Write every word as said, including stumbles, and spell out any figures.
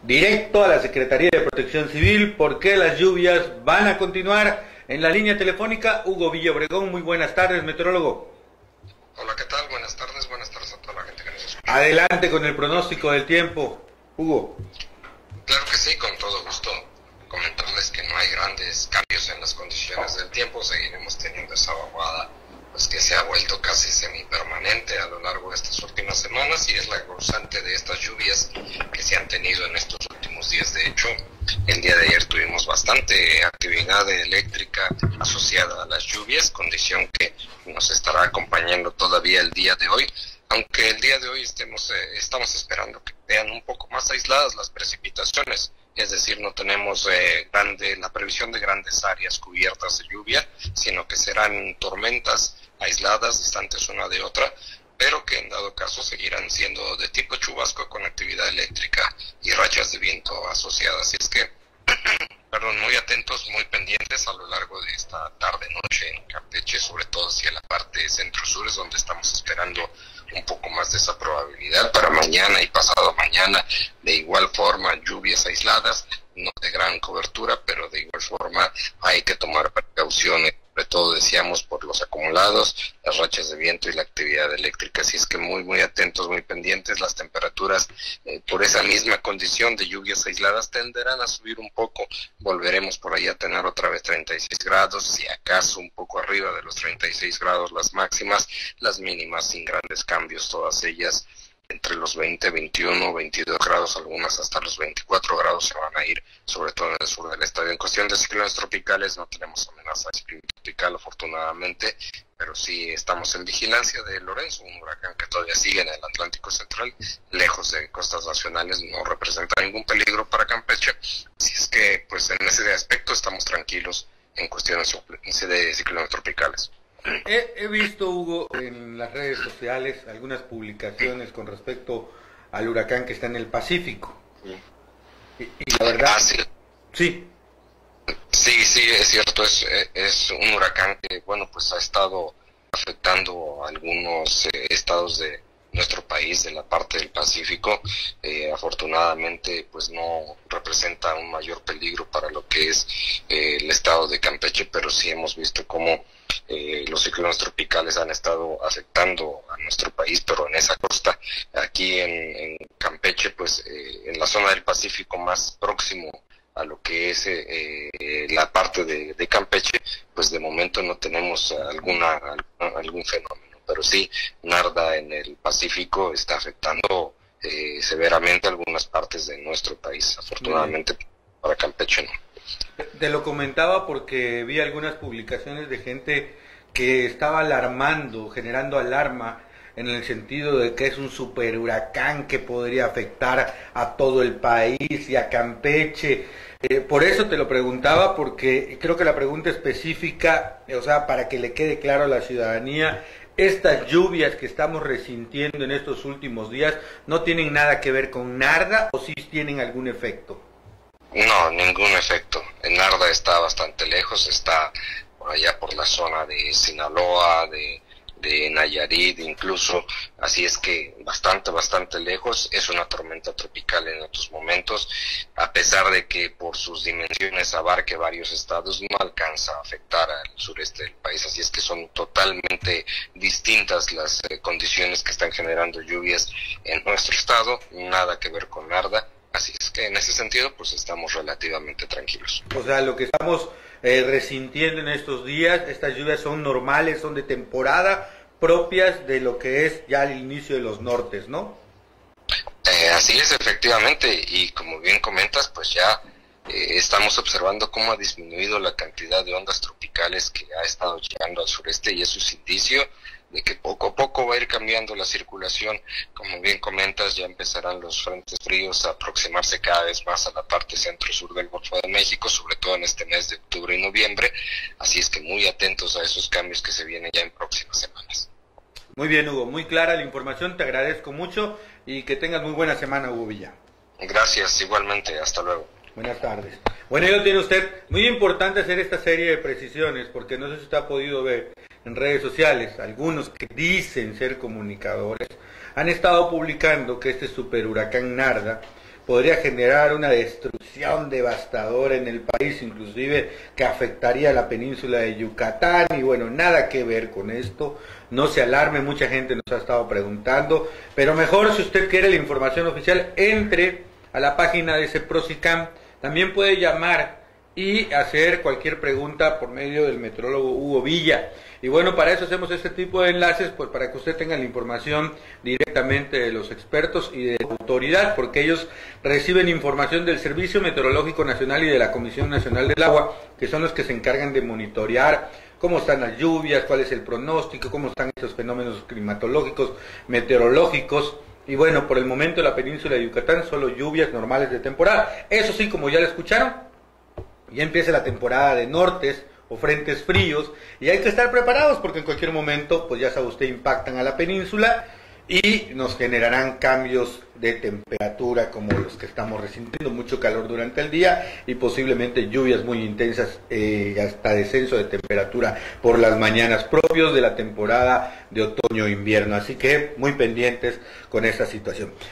directo a la Secretaría de Protección Civil porque las lluvias van a continuar. En la línea telefónica, Hugo Villa Obregón. Muy buenas tardes, meteorólogo. Hola, ¿qué tal? Buenas tardes, buenas tardes a toda la gente que nos escucha. Adelante con el pronóstico del tiempo, Hugo. Claro que sí, con todo gusto. Comentarles que no hay grandes cambios en las condiciones del tiempo, seguiremos teniendo esa vaguada pues que se ha vuelto casi semipermanente a lo largo de estas últimas semanas y es la causante de estas lluvias que se han tenido en estos últimos días. De hecho, el día de ayer tuvimos bastante actividad eléctrica asociada a las lluvias, condición que nos estará acompañando todavía el día de hoy, aunque el día de hoy estemos, eh, estamos esperando que sean un poco más aisladas las precipitaciones. Es decir, no tenemos eh, grande, la previsión de grandes áreas cubiertas de lluvia, sino que serán tormentas aisladas, distantes una de otra, pero que en dado caso seguirán siendo de tipo chubasco con actividad eléctrica y rachas de viento asociadas. Así es que, perdón, muy atentos, muy pendientes a lo largo de esta tarde-noche en Campeche, sobre todo hacia la parte centro-sur, es donde estamos esperando un poco más de esa probabilidad para mañana y pasado mañana. De igual forma, lluvias aisladas, no de gran cobertura, pero de igual forma hay que tomar precauciones, sobre todo decíamos por los acumulados, las rachas de viento y la actividad eléctrica. Así es que muy muy atentos, muy pendientes. Las temperaturas eh, por esa misma condición de lluvias aisladas tenderán a subir un poco, volveremos por ahí a tener otra vez treinta y seis grados, si acaso un poco arriba de los treinta y seis grados las máximas, las mínimas sin grandes cambios, todas ellas entre los veinte, veintiuno, veintidós grados, algunas hasta los veinticuatro grados se van a ir, sobre todo en el sur del estado. En cuestión de ciclones tropicales no tenemos amenaza de ciclón tropical afortunadamente, pero sí estamos en vigilancia de Lorenzo, un huracán que todavía sigue en el Atlántico Central, lejos de costas nacionales, no representa ningún peligro para Campeche, así es que pues en ese aspecto estamos tranquilos en cuestiones de ciclones tropicales. He, he visto, Hugo, en las redes sociales algunas publicaciones con respecto al huracán que está en el Pacífico. Y, y la verdad... Ah, sí. Sí. Sí, sí, es cierto, es, es un huracán que, bueno, pues ha estado afectando a algunos eh, estados de nuestro país, de la parte del Pacífico. Eh, afortunadamente, pues no representa un mayor peligro para lo que es eh, el estado de Campeche, pero sí hemos visto cómo eh, los ciclones tropicales han estado afectando a nuestro país, pero en esa costa, aquí en, en Campeche, pues eh, en la zona del Pacífico más próximo a lo que es eh, eh, la parte de, de Campeche, pues de momento no tenemos alguna, algún fenómeno, pero sí, Narda en el Pacífico está afectando eh, severamente algunas partes de nuestro país, afortunadamente para Campeche no. Te lo comentaba porque vi algunas publicaciones de gente que estaba alarmando, generando alarma, en el sentido de que es un super huracán que podría afectar a todo el país y a Campeche. Eh, por eso te lo preguntaba, porque creo que la pregunta específica, o sea, para que le quede claro a la ciudadanía, estas lluvias que estamos resintiendo en estos últimos días, ¿no tienen nada que ver con Narda o sí tienen algún efecto? No, ningún efecto. En Narda está bastante lejos, está por allá por la zona de Sinaloa, de... de Nayarit incluso, así es que bastante, bastante lejos. Es una tormenta tropical en estos momentos, a pesar de que por sus dimensiones abarque varios estados, no alcanza a afectar al sureste del país, así es que son totalmente distintas las eh, condiciones que están generando lluvias en nuestro estado, nada que ver con Narda, así es que en ese sentido pues estamos relativamente tranquilos. O sea, lo que estamos eh, resintiendo en estos días, estas lluvias son normales, son de temporada, propias de lo que es ya el inicio de los nortes, ¿no? Eh, así es, efectivamente, y como bien comentas, pues ya eh, estamos observando cómo ha disminuido la cantidad de ondas tropicales que ha estado llegando al sureste, y eso es indicio de que poco a poco va a ir cambiando la circulación. Como bien comentas, ya empezarán los frentes fríos a aproximarse cada vez más a la parte centro-sur del Golfo de México, sobre todo en este mes de octubre y noviembre, así es que muy atentos a esos cambios que se vienen ya en próximas semanas. Muy bien, Hugo, muy clara la información, te agradezco mucho y que tengas muy buena semana, Hugo Villa. Gracias, igualmente, hasta luego. Buenas tardes. Bueno, ya lo tiene usted. Muy importante hacer esta serie de precisiones, porque no sé si usted ha podido ver en redes sociales, algunos que dicen ser comunicadores, han estado publicando que este super huracán Narda podría generar una destrucción devastadora en el país, inclusive que afectaría a la península de Yucatán, y bueno, nada que ver con esto. No se alarme, mucha gente nos ha estado preguntando, pero mejor, si usted quiere la información oficial, entre a la página de CEPROSICAM. También puede llamar y hacer cualquier pregunta por medio del meteorólogo Hugo Villa. Y bueno, para eso hacemos este tipo de enlaces, pues para que usted tenga la información directamente de los expertos y de la autoridad, porque ellos reciben información del Servicio Meteorológico Nacional y de la Comisión Nacional del Agua, que son los que se encargan de monitorear cómo están las lluvias, cuál es el pronóstico, cómo están estos fenómenos climatológicos, meteorológicos. Y bueno, por el momento en la península de Yucatán solo lluvias normales de temporada. Eso sí, como ya lo escucharon, ya empieza la temporada de nortes o frentes fríos, y hay que estar preparados porque en cualquier momento, pues ya sabe usted, impactan a la península y nos generarán cambios de temperatura como los que estamos resintiendo, mucho calor durante el día y posiblemente lluvias muy intensas, eh, hasta descenso de temperatura por las mañanas, propios de la temporada de otoño-invierno. Así que muy pendientes con esta situación.